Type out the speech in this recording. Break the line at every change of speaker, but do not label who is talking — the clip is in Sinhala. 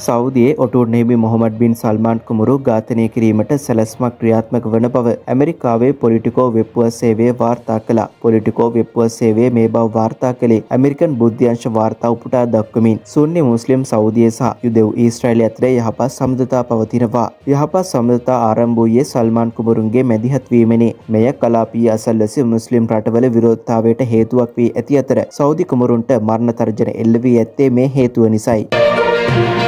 සෞදියේ ඔටුවර නියමි මොහමඩ් බින් සල්මාන් කුමරු ඝාතනය කිරීමට සැලැස්මක් ක්‍රියාත්මක වන බව ඇමරිකාවේ පොලිටිකෝ වෙබ් පුවත් සේවය වාර්තා කළා. පොලිටිකෝ වෙබ් පුවත් සේවය මේ බව වාර්තා කළේ ඇමරිකන් බුද්ධ්‍යංශ වාර්තා උපුටා දක්වමින් සුන්නි මුස්ලිම් සෞදිය සහ යුදෙව් ඊශ්‍රායලය අතර යහපත් සම්බන්ධතා පවතිනවා. යහපත් සම්බන්ධතා ආරම්භ වූයේ සල්මාන් කුමරුන්ගේ මැදිහත් වීමෙනි. මෙය කලාපීය අසල්වැසි මුස්ලිම් රටවල විරෝධතාවයට හේතුවක් වී ඇති අතර සෞදි කුමරුන්ට මරණ තර්ජන එල්ල වී ඇත්තේ මේ හේතුව නිසායි.